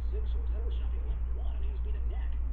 6 hotel shopping 11 to 1 and he was beat a neck.